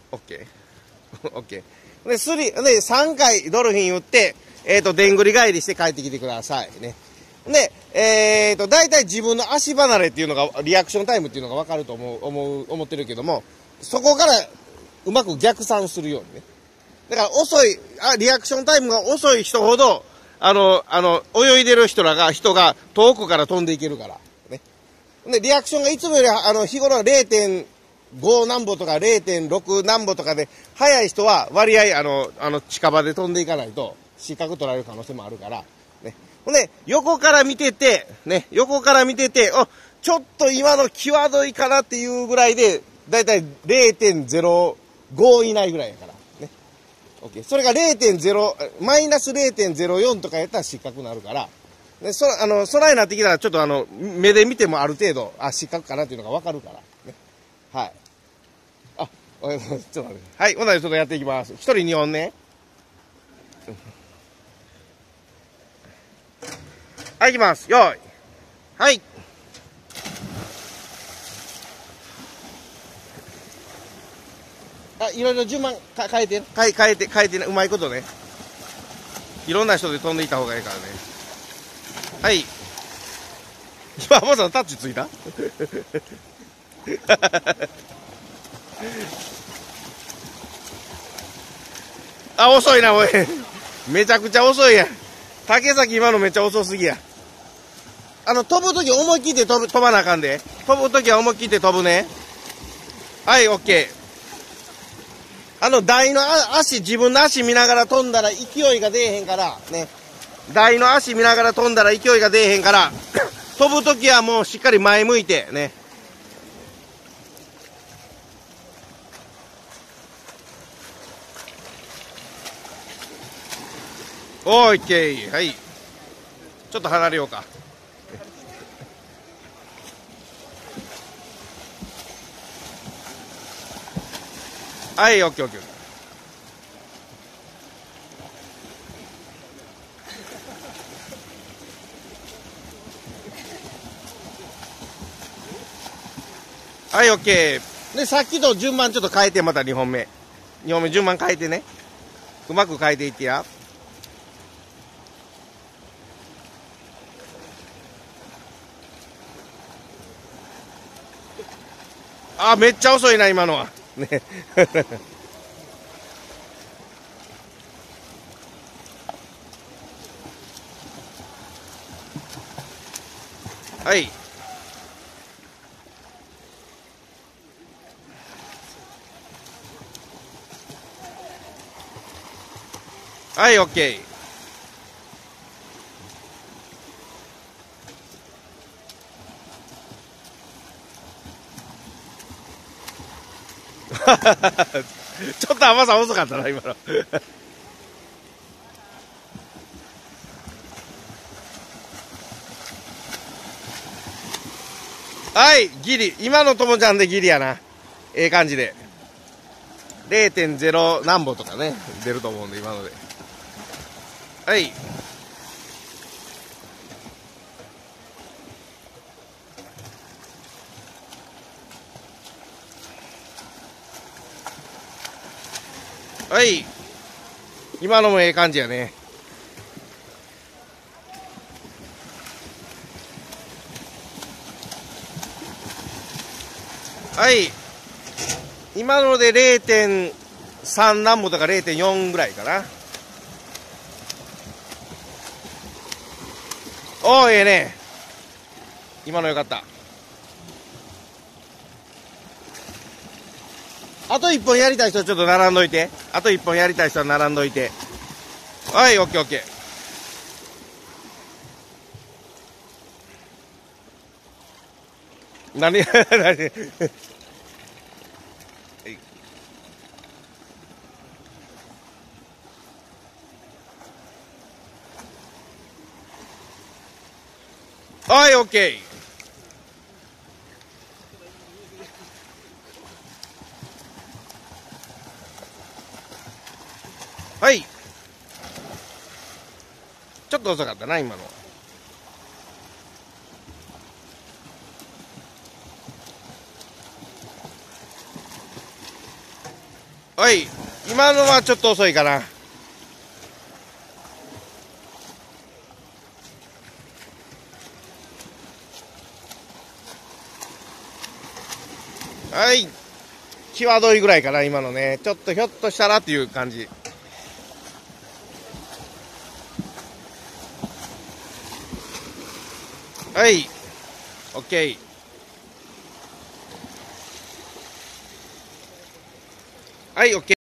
オッケー。オッケー。で、3回ドルフィン打って、でんぐり返りして帰ってきてくださいね。で、大体自分の足離れっていうのが、リアクションタイムっていうのが分かると思ってるけども、そこからうまく逆算するようにね。だからリアクションタイムが遅い人ほど、泳いでる人が遠くから飛んでいけるから。ね。で、リアクションがいつもより、日頃は 0.5 何歩とか 0.6 何歩とかで、速い人は割合、近場で飛んでいかないと、失格取られる可能性もあるから、ね。ほんで、横から見てて、ちょっと今の際どいかなっていうぐらいで、だいたい 0.05 以内ぐらいやから。OK。それがマイナス 0.04 とかやったら失格になるから、で、空になってきたら、ちょっと目で見てもある程度、失格かなっていうのがわかるから。ね。はい。ちょっと待って。はい。ほんならちょっとやっていきます。1人2本ね。はい、いきます。よーい。はい。いろいろ順番変えてね、うまいことね。いろんな人で飛んでいった方がいいからね。はい。今、まさタッチついた遅いな、おい。めちゃくちゃ遅いやん。竹崎今のめっちゃ遅すぎや。飛ぶとき思い切って飛ばなあかんで。飛ぶときは思い切って飛ぶね。はい、オッケー。台の自分の足見ながら飛んだら勢いが出えへんから、ね。台の足見ながら飛んだら勢いが出えへんから、飛ぶときはもうしっかり前向いて、ね。オッケー。はい。ちょっと離れようか。はい、オッケーオッケー。はい、オッケー。で、さっきと順番ちょっと変えて、また2本目。2本目順番変えてね。うまく変えていってや。めっちゃ遅いな、今のは。ね。はい。はい、オッケー。ちょっと甘さ遅かったな、今の。はい、ギリ。今のともちゃんでギリやな。ええ感じで。0.0 何歩とかね、出ると思うんで、今ので。はい。はい。今のもええ感じやね。はい。今ので 0.3 何歩とか 0.4 ぐらいかな。ええね。今のよかった。あと1本やりたい人はちょっと並んどいて。あと1本やりたい人は並んどいて。はい、オッケーオッケー。何はい、オッケー。はい。ちょっと遅かったな、今の。 はい。今のはちょっと遅いかな。はい。際どいぐらいかな、今のね。ちょっとひょっとしたらっていう感じ。はい。オッケー。はい、オッケー。